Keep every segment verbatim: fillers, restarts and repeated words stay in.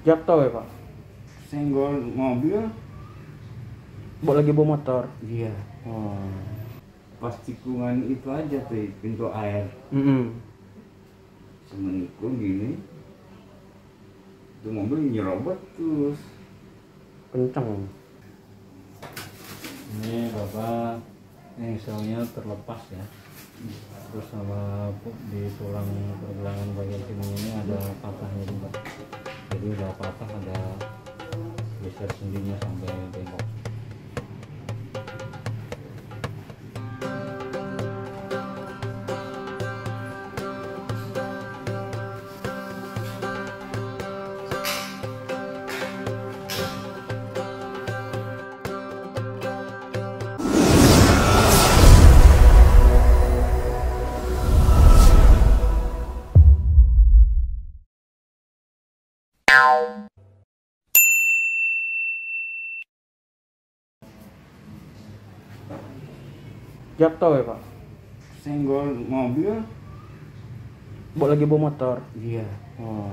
Jatuh ya Pak? Senggol mobil. Bawa lagi bawa motor? Iya. Oh. Pas tikungan itu aja tuh pintu air. Mm -hmm. Semenikung gini. Itu mobil nyerobot terus. Kenceng. Ini Bapak engselnya terlepas ya. Terus sama di tulang pergelangan bagian sini ini ada patahnya juga. Jadi udah patah, ada geser sendinya sampai bengkok. Jatuh ya Pak? Senggol mobil. Bawa lagi bawa motor? Iya. Oh.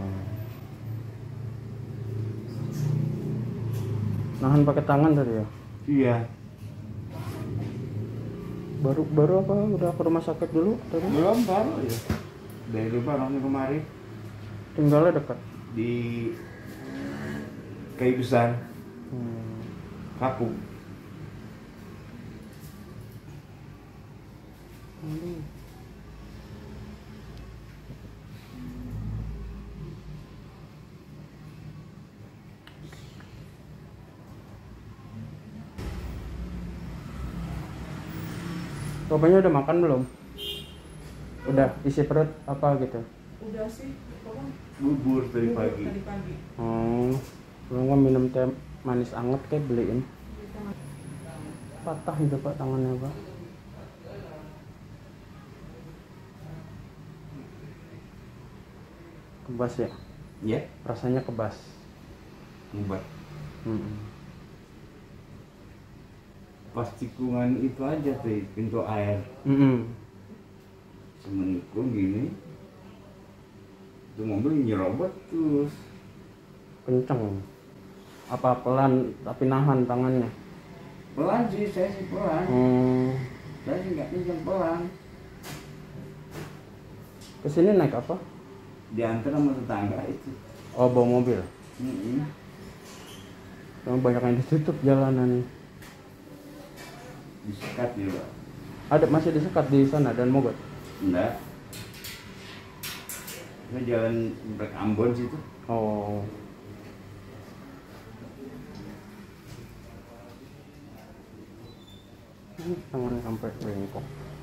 Nahan pakai tangan tadi ya? Iya. Baru baru apa? Udah ke rumah sakit dulu tadi? Belum, baru ya. Dari Lebaran kemarin Tinggalnya dekat? di Kayu Besar. Hmm. Kapuk. Hmm. Bapaknya udah makan belum? Udah isi perut apa gitu? Udah sih, pokoknya Bubur tadi pagi. tadi pagi. Oh, belum kan minum teh manis anget kayak beliin. Patah itu Pak tangannya Pak. Kebas ya? Ya, Rasanya kebas. obat. Hmm. Pas tikungan itu aja tuh pintu air. Hmm. Semenikung gini. Itu mobil nyerobot terus. Kenceng. Apa pelan tapi nahan tangannya? Pelan sih, saya sih pelan. Hmm. Saya sih nggak kenceng, pelan. Kesini naik apa? Diantar sama tetangga itu. Oh, bawa mobil. Mm-mm. Cuma banyak yang ditutup jalanan. Disekat ya Pak. Ada masih disekat di sana dan Mogot. Enggak. Ini jalan Brek Ambon situ. Oh. Hmm, tangan sampai bengkok.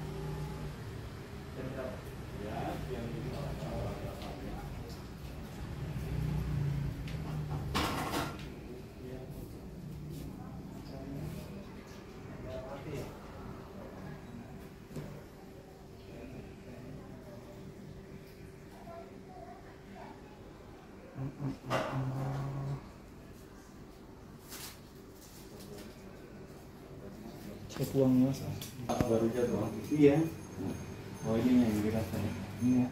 Cek uangnya Mas. Baru jatuh. Iya. Oh, ini yang dirasain. Iya.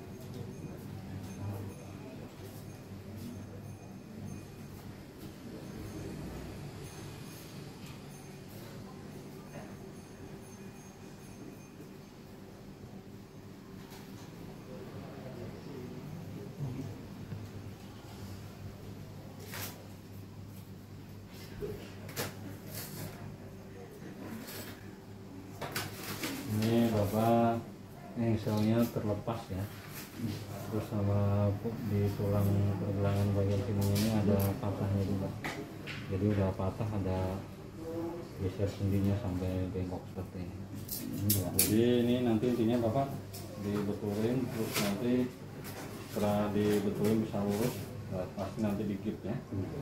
Ini Bapak engselnya terlepas ya. Terus sama di tulang pergelangan bagian sini ini ada patahnya juga. Jadi udah patah, ada geser sendinya sampai bengkok seperti ini. Jadi ini nanti intinya Bapak dibetulin, terus nanti setelah dibetulin bisa lurus, pasti nanti digigit ya.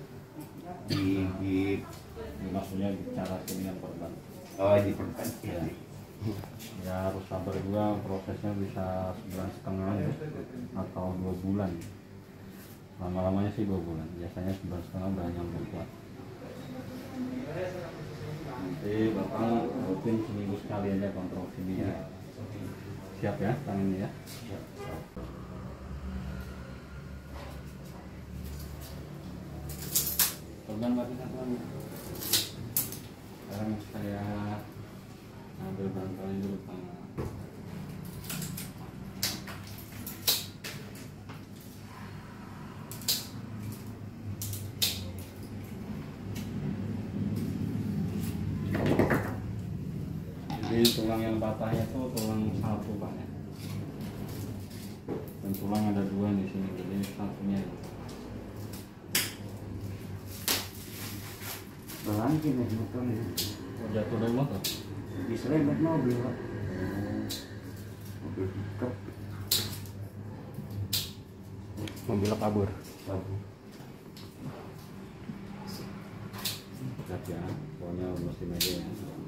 Gigit. Maksudnya cara dengan korban. Oh, diperban. Ya. Ya harus sabar juga, prosesnya bisa sebulan setengah ya, atau dua bulan. Lama-lamanya sih dua bulan, biasanya sebulan setengah udah nyampe kuat. Nanti Bapak rutin seminggu sekali aja kontrol sini ya. Siap ya tangannya ya. Siap. Pegang batu satu lagi. Sekarang saya ambil bantalnya dulu Pak. Jadi tulang yang patahnya itu tulang satu Pak ya. Dan tulang ada dua di sini, jadi satunya itu. Berlanjut nih motornya. Oh, jatuh dari motor? Diserempet mobil Pak. Mobil pickup. Mobil kabur. Kabur. Dekat ya, pokoknya mesti meja ya.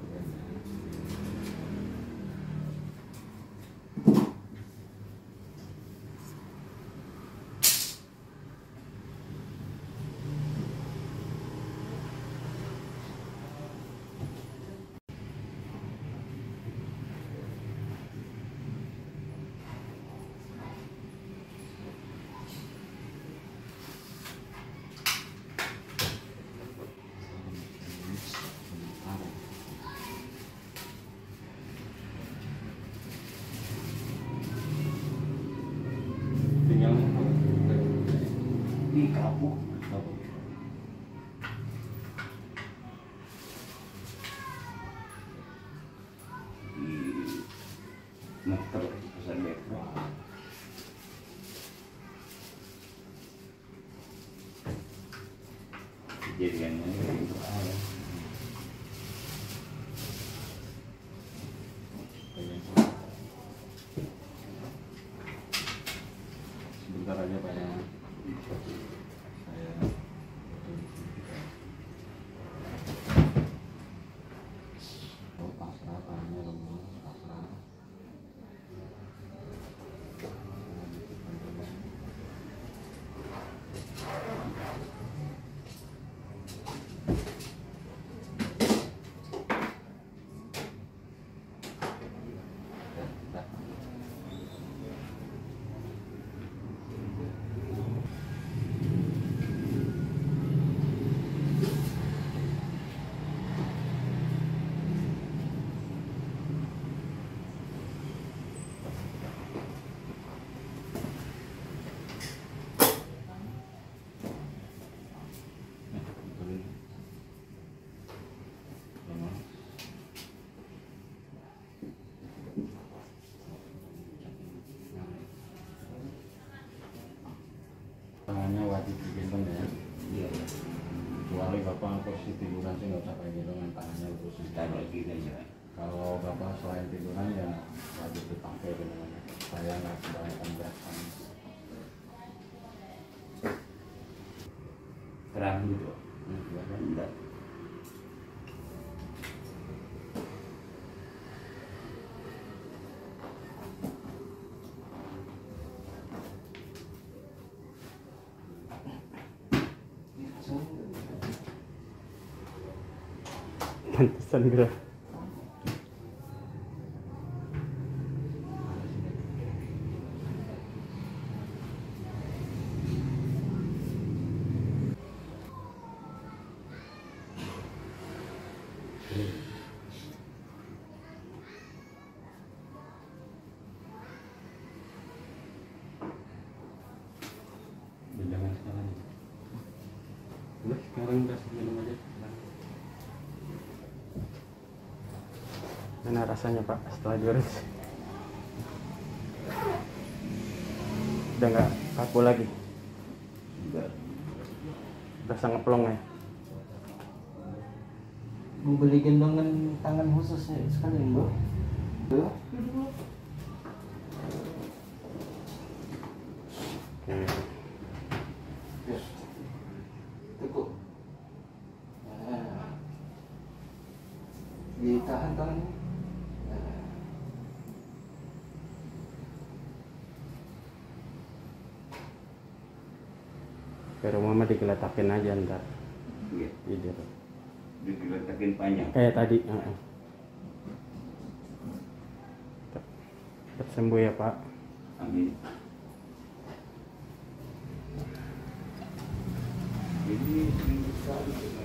Ini kapuk. Di motor pesan metro. Kejadiannya itu ada. Sebentar aja Pak ya. Saya oh, pasrah tanya dong, pasrah. Tangannya wajib digendong ya. Iya. Kecuali Bapak posisi tiduran sih nggak usah kayak gendongan, tangannya lurus. Taruh gini aja. Kalau Bapak selain tiduran ya wajib dipakai gendongannya. Saya nggak kebanyakan belakang. Terang gitu. Hmm, ya kan? Enggak. Pantesan gerak. Jangan sekarang. Udah sekarang kasih minum aja. Mana rasanya Pak setelah diurut? Udah nggak kaku lagi? Enggak. Berasa ngeplong ya? Mau beli gendongan tangan khusus ya sekali Mbak. Tuh. Oke. Tekuk. Nah. Ditahan tangannya. Nah. Ke rumah mah digeletakin aja ntar. Iya. Tidur. Diletakin panjang. Kayak tadi. Uh-uh. Cepat sembuh ya Pak. Amin. Jadi sekali.